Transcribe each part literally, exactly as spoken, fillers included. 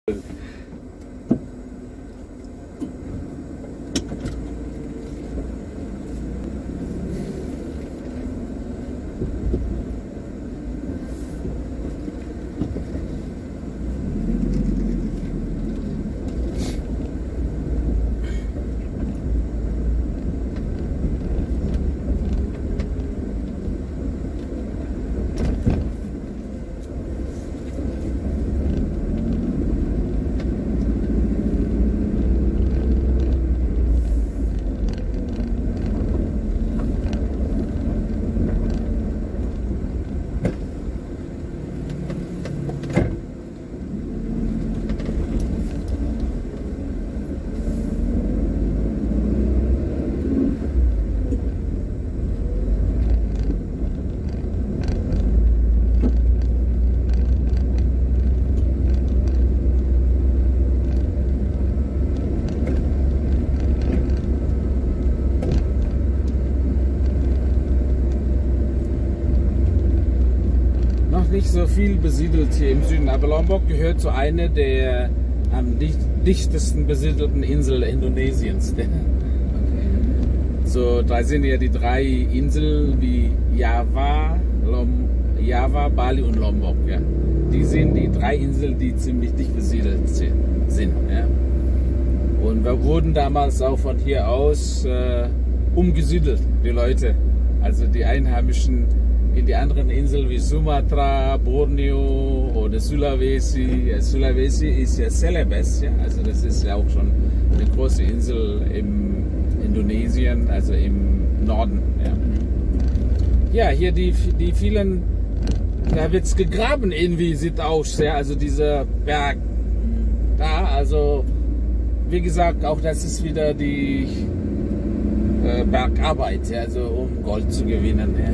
Nicht so viel besiedelt hier im Süden, aber Lombok gehört zu einer der am dichtesten besiedelten Inseln Indonesiens. Okay. So, da sind ja die drei Inseln wie Java, Lom, Java, Bali und Lombok. Ja. Die sind die drei Inseln, die ziemlich dicht besiedelt sind. Ja. Und wir wurden damals auch von hier aus äh, umgesiedelt, die Leute, also die Einheimischen in die anderen Inseln wie Sumatra, Borneo oder Sulawesi. Sulawesi ist ja Celebes, ja? Also das ist ja auch schon eine große Insel im Indonesien, also im Norden. Ja, ja, hier die, die vielen, da wird es gegraben irgendwie, sieht aus, ja? Also dieser Berg da, also wie gesagt, auch das ist wieder die äh, Bergarbeit, ja? Also um Gold zu gewinnen. Ja?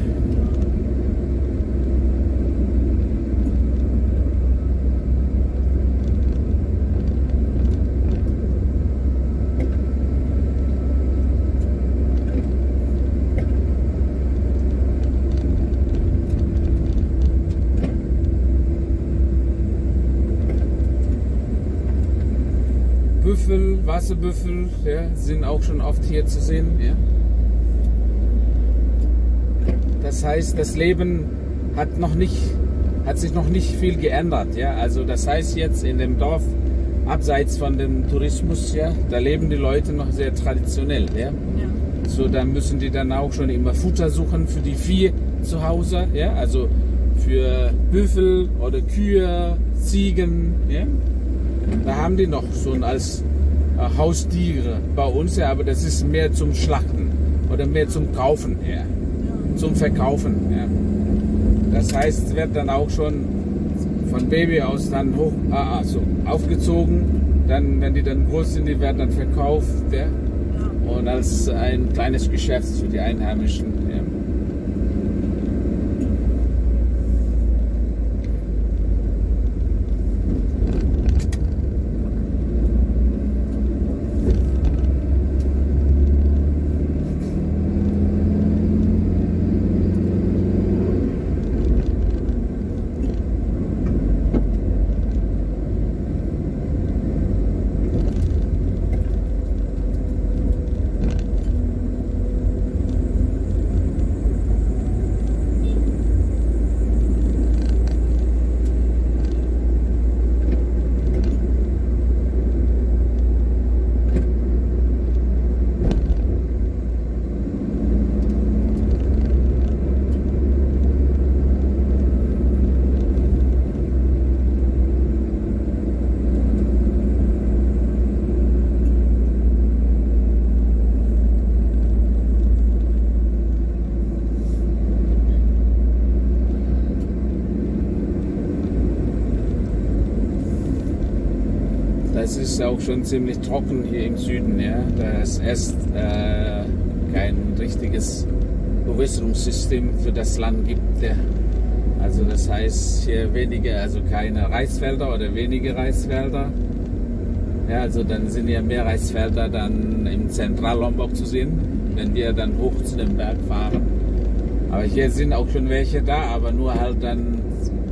Büffel, Wasserbüffel, ja, sind auch schon oft hier zu sehen. Ja. Das heißt, das Leben hat noch nicht, hat sich noch nicht viel geändert. Ja. Also das heißt jetzt in dem Dorf, abseits von dem Tourismus, ja, da leben die Leute noch sehr traditionell. Ja. Ja. So, da müssen die dann auch schon immer Futter suchen für die Vieh zu Hause. Ja. Also für Büffel oder Kühe, Ziegen. Ja. Da haben die noch so als äh, Haustiere bei uns, ja, aber das ist mehr zum Schlachten oder mehr zum Kaufen, ja, zum Verkaufen. Ja. Das heißt, es wird dann auch schon von Baby aus dann hoch, äh, also aufgezogen, dann, wenn die dann groß sind, die werden dann verkauft, ja, und als ein kleines Geschäft für die Einheimischen. Ja. Es ist auch schon ziemlich trocken hier im Süden, ja. Da es erst äh, kein richtiges Bewässerungssystem für das Land gibt. Ja. Also das heißt hier weniger, also keine Reisfelder oder wenige Reisfelder. Ja, also dann sind ja mehr Reisfelder dann im Zentral-Lombok zu sehen, wenn wir dann hoch zu dem Berg fahren. Aber hier sind auch schon welche da, aber nur halt dann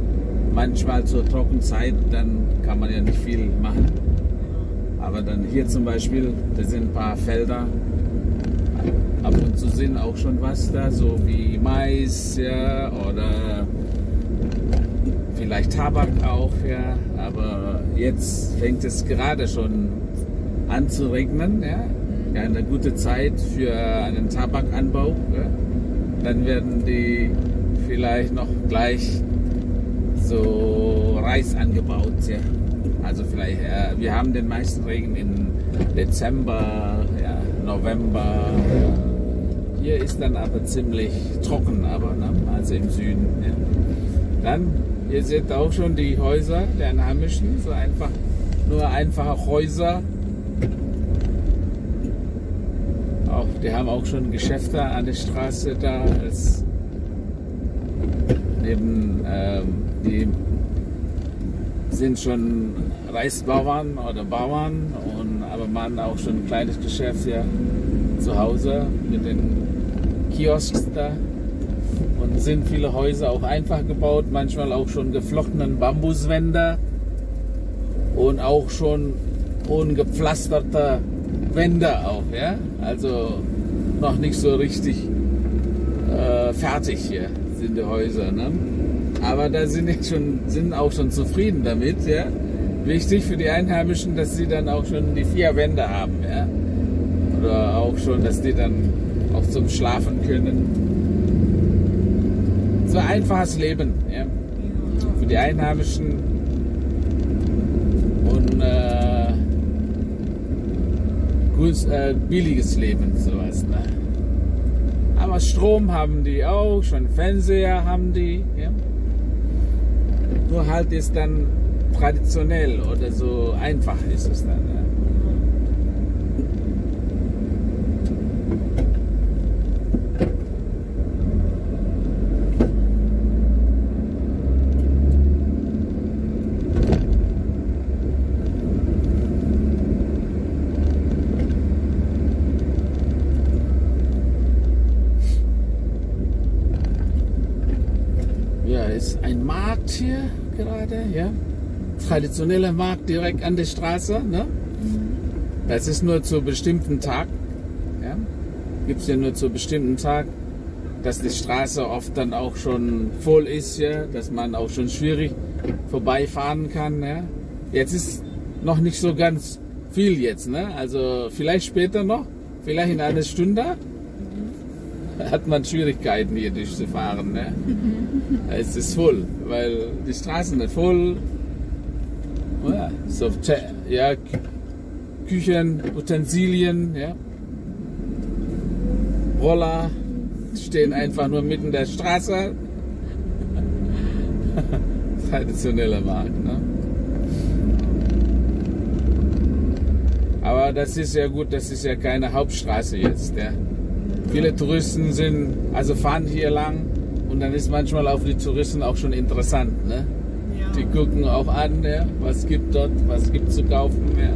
manchmal zur Trockenzeit, dann kann man ja nicht viel machen. Aber dann hier zum Beispiel, da sind ein paar Felder. Ab und zu sind auch schon was da, so wie Mais, ja, oder vielleicht Tabak auch, ja. Aber jetzt fängt es gerade schon an zu regnen, ja. Ja, eine gute Zeit für einen Tabakanbau. Ja. Dann werden die vielleicht noch gleich so Reis angebaut, ja. Also vielleicht, ja, wir haben den meisten Regen im Dezember, ja, November. Hier ist dann aber ziemlich trocken, aber ne? Also im Süden. Ja. Dann, ihr seht auch schon die Häuser der Einheimischen, so einfach, nur einfache Häuser. Auch, die haben auch schon Geschäfte an der Straße da. Es, neben ähm, die sind schon Reisbauern oder Bauern, und, aber man auch schon ein kleines Geschäft hier zu Hause mit den Kiosks da. Und sind viele Häuser auch einfach gebaut, manchmal auch schon geflochtenen Bambuswände und auch schon ungepflasterte Wände auch, ja. Also noch nicht so richtig äh, fertig hier sind die Häuser, ne? Aber da sind jetzt schon, sind auch schon zufrieden damit, ja. Wichtig für die Einheimischen, dass sie dann auch schon die vier Wände haben, ja. Oder auch schon, dass die dann auch zum Schlafen können. So ein einfaches Leben, ja. Für die Einheimischen. Und äh, gut, äh, billiges Leben, sowas, ne? Aber Strom haben die auch, schon Fernseher haben die, ja. Nur halt ist dann traditionell oder so einfach ist es dann. Ja. Ja, ist ein Markt hier gerade, ja. Traditioneller Markt direkt an der Straße, ne? Das ist nur zu bestimmten Tag, ja. Gibt es ja nur zu bestimmten Tag, dass die Straße oft dann auch schon voll ist, ja, dass man auch schon schwierig vorbeifahren kann, ja. Jetzt ist noch nicht so ganz viel jetzt, ne? Also vielleicht später noch, vielleicht in einer Stunde hat man Schwierigkeiten hier durchzufahren, ne? Es ist voll, weil die Straßen sind voll. Ja, so, ja, Küchen, Utensilien, ja. Roller stehen einfach nur mitten der Straße. Traditioneller Markt, ne? Aber das ist ja gut, das ist ja keine Hauptstraße jetzt, ja. Viele Touristen sind, also fahren hier lang, und dann ist manchmal auch für die Touristen auch schon interessant, ne? Ja. Die gucken auch an, ja, was gibt dort, was gibt zu kaufen, ja.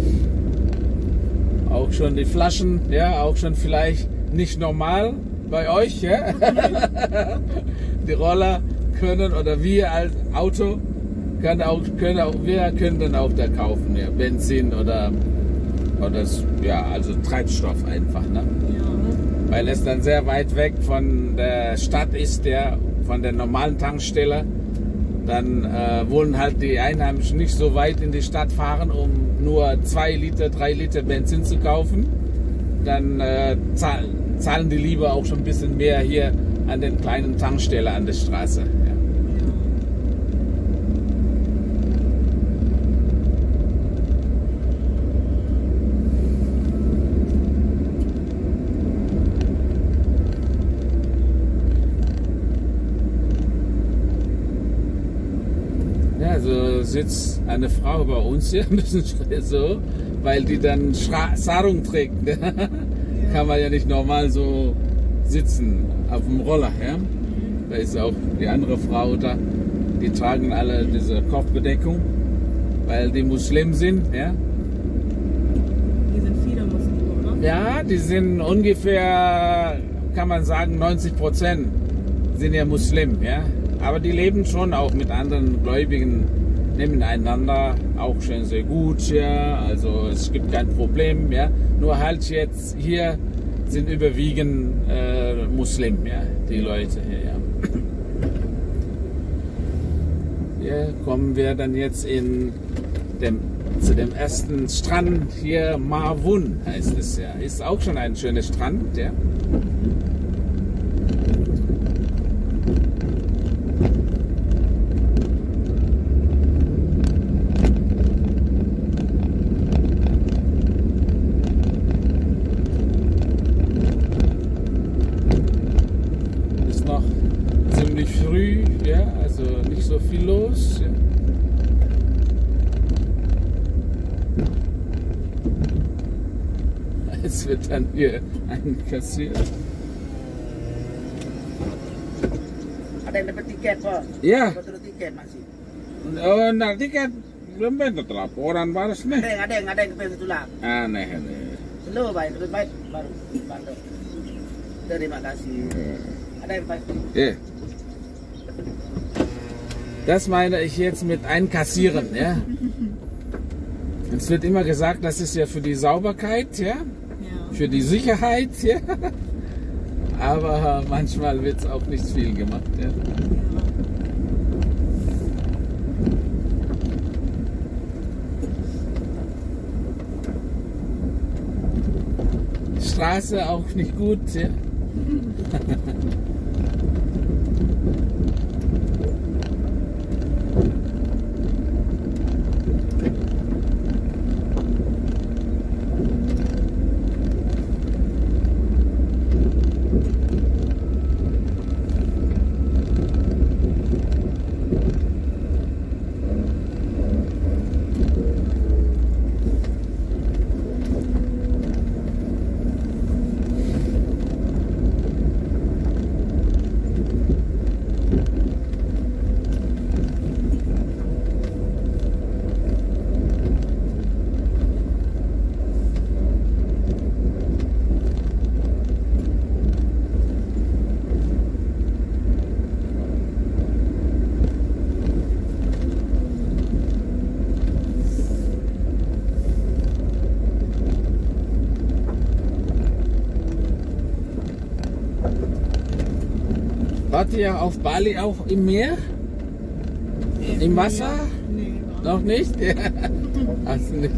Auch schon die Flaschen, ja, auch schon vielleicht nicht normal bei euch, ja. Die Roller können, oder wir als Auto können auch, können auch, wir können dann auch da kaufen, ja, Benzin oder, oder ja, also Treibstoff einfach, ne? Ja. Weil es dann sehr weit weg von der Stadt ist, der, von der normalen Tankstelle. Dann äh, wollen halt die Einheimischen nicht so weit in die Stadt fahren, um nur zwei Liter, drei Liter Benzin zu kaufen. Dann äh, zahlen, zahlen die lieber auch schon ein bisschen mehr hier an den kleinen Tankstellen an der Straße. Ja. Also sitzt eine Frau bei uns hier ein bisschen so, weil die dann Sarung trägt. Ne? Ja. Kann man ja nicht normal so sitzen auf dem Roller. Ja? Da ist auch die andere Frau da, die tragen alle diese Kopfbedeckung, weil die Muslim sind. Ja? Die sind viele Muslime, oder? Ja, die sind ungefähr, kann man sagen, neunzig Prozent sind ja Muslim. Ja? aber die leben schon auch mit anderen Gläubigen nebeneinander auch schon sehr gut, ja, also es gibt kein Problem, ja, nur halt jetzt hier sind überwiegend äh, Muslim, ja, die Leute hier, ja. Hier kommen wir dann jetzt in dem, zu dem ersten Strand hier, Mawun heißt es ja, ist auch schon ein schöner Strand, ja. Früh, ja, also nicht so viel los. Ja. Es wird dann hier einkassiert. Ada yang dapat tiket, Pak? Ja. Betul tiket masih. Oh, nah tiket belum bentuk laporan baris nih. Ada yang ada yang ada yang kepengen tulang. Aneh aneh. Slow, baik, terus baik baru baru. Terima kasih. Ada yang pasti. Ja. Das meine ich jetzt mit einkassieren, ja. Es wird immer gesagt, das ist ja für die Sauberkeit, ja, Ja. für die Sicherheit, ja. Aber manchmal wird es auch nicht viel gemacht, ja. Straße auch nicht gut, ja. Wart ihr auf Bali auch im Meer? Im Wasser? Nee, war Noch nicht? Ja. Hast du nicht?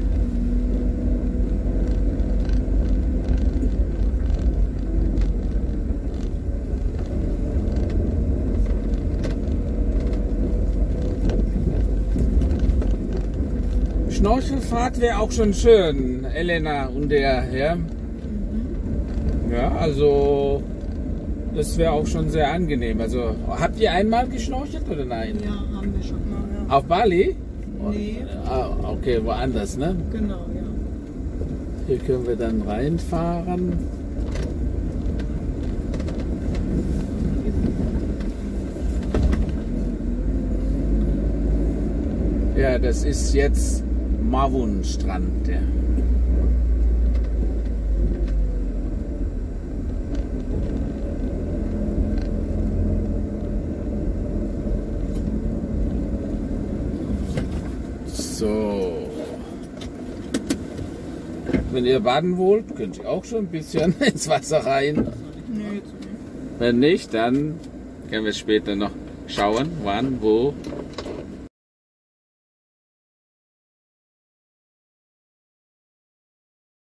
Schnorchelfahrt wäre auch schon schön, Elena und der, ja. Ja, also das wäre auch schon sehr angenehm. Also habt ihr einmal geschnorchelt oder nein? Ja, haben wir schon mal, ja. Auf Bali? Nee, Ah, okay, woanders, ne? genau, ja. Hier können wir dann reinfahren. Ja, das ist jetzt Mawun Strand. Ja. So. Wenn ihr baden wollt, könnt ihr auch schon ein bisschen ins Wasser rein. Nee, jetzt nicht. Wenn nicht, dann können wir später noch schauen, wann, wo